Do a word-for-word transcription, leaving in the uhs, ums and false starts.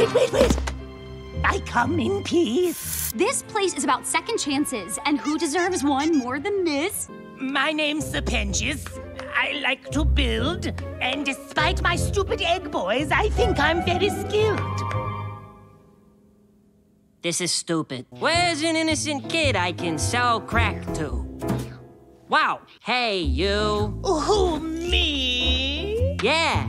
wait, wait, wait! I come in peace. This place is about second chances, and who deserves one more than this? My name's Pentious. I like to build, and despite my stupid egg boys, I think I'm very skilled. This is stupid. Where's an innocent kid I can sell crack to? Wow, hey, you. Who, me? Yeah,